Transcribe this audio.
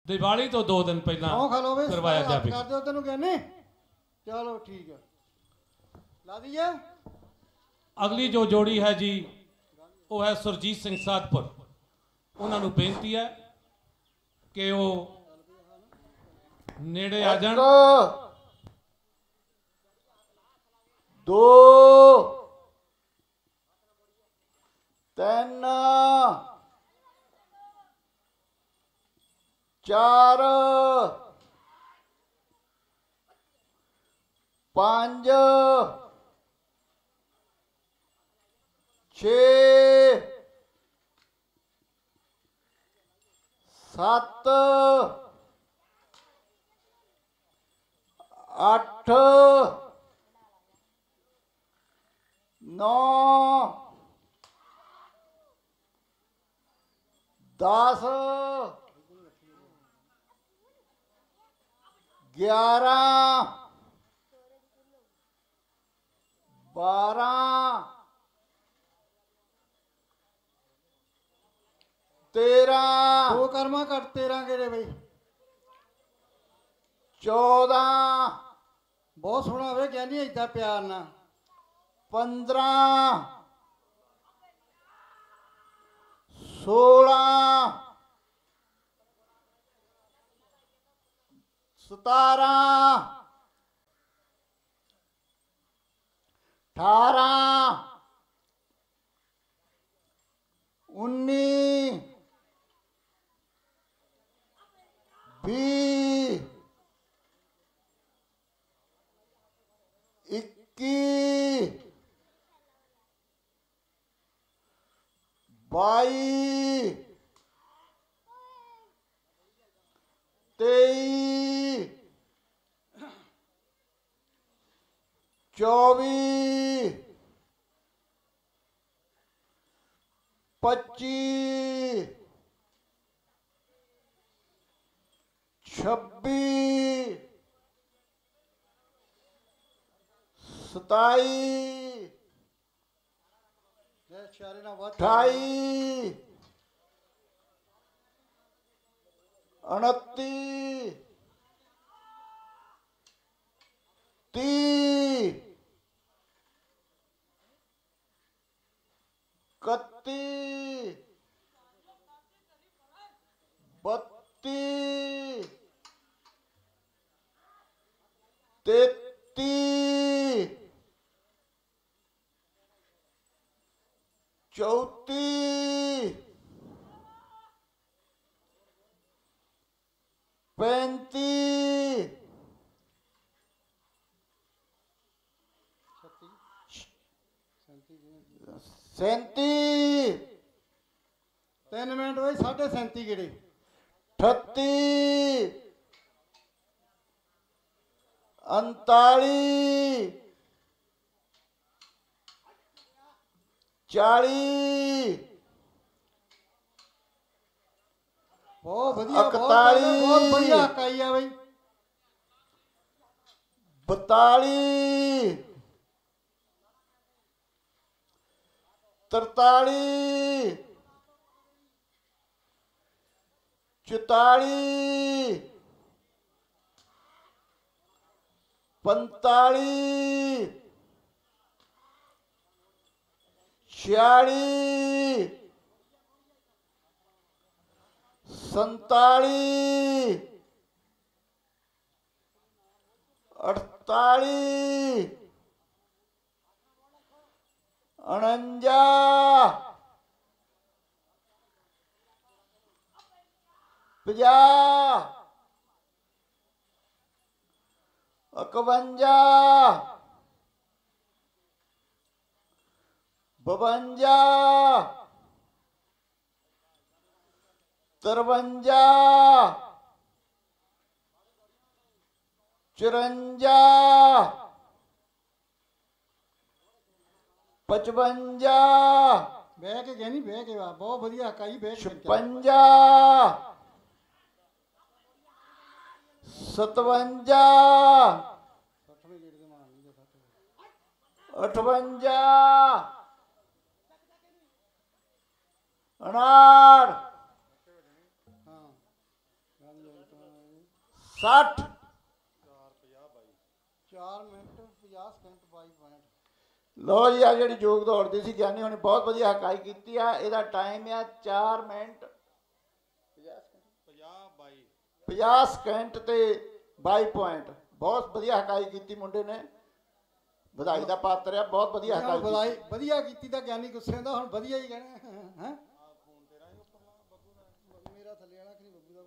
दिवाली तो 2 दिन पहला करवाया जाए। कर दो तेन कहने चलो ठीक है ला दीजिए। अगली जो जोड़ी है जी वो है सुरजीत सिंह साधपुर। उन्होंने बेनती है कि वो नेड़े आ जान। 2 3 4 5 6 7 8 9 10 11 12 13 दो कर्मा कर 13 गेरे बई 14 बहुत सोहना वे कहनी इदा प्यार ना 15 16 17 18 19 20 21 22 23 24 25 26 27 शारे ना बहुत 28 29 30 31 32 33 34 35 37 3 मिनट बई 37.5 गेड़े 38 39 40 बहुत बढ़िया 41 बहुत बढ़िया हकाई है बई 42 43 44 45 46 47 48 49 50 51 52 53 54 55 बह के कहनी बह के वाह बहुत बढ़िया हकाई बह के 56 57 58 59 60 4 ਮਿੰਟ 50 ਸਕਿੰਟ 22 ਪੁਆਇੰਟ। ਲੋ ਜੀ ਆ ਜਿਹੜੀ ਜੋਗ ਦੌੜਦੀ ਸੀ ਗਿਆਨੀ ਹੁਣੇ ਬਹੁਤ ਵਧੀਆ ਹਕਾਈ ਕੀਤੀ ਆ। ਇਹਦਾ ਟਾਈਮ ਆ 4 ਮਿੰਟ 50 ਸਕਿੰਟ ਤੇ 22 ਪੁਆਇੰਟ। ਬਹੁਤ ਵਧੀਆ ਹਕਾਈ ਕੀਤੀ ਮੁੰਡੇ ਨੇ, ਵਧਾਈ ਦਾ ਪਾਤਰ ਆ। ਬਹੁਤ ਵਧੀਆ ਹਕਾਈ ਵਧਾਈ ਵਧੀਆ ਕੀਤੀ ਤਾਂ ਗਿਆਨੀ ਗੁੱਸੇ ਹੁੰਦਾ, ਹੁਣ ਵਧੀਆ ਹੀ ਕਹਿਣਾ ਹੈ। ਮੇਰਾ ਥੱਲੇ ਵਾਲਾ ਕਿ ਬੱਬੂ ਦਾ